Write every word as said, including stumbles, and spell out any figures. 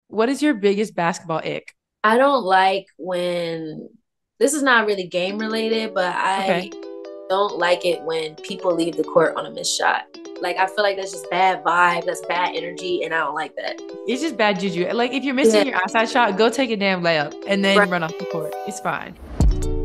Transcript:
What is your biggest basketball ick? I don't like when this is not really game related, but Okay. I don't like it when people leave the court on a missed shot. Like I feel like that's just bad vibe, that's bad energy, and I don't like that. It's just bad juju. Like if you're Yeah, missing your outside shot, go take a damn layup and right. then run off the court. It's fine.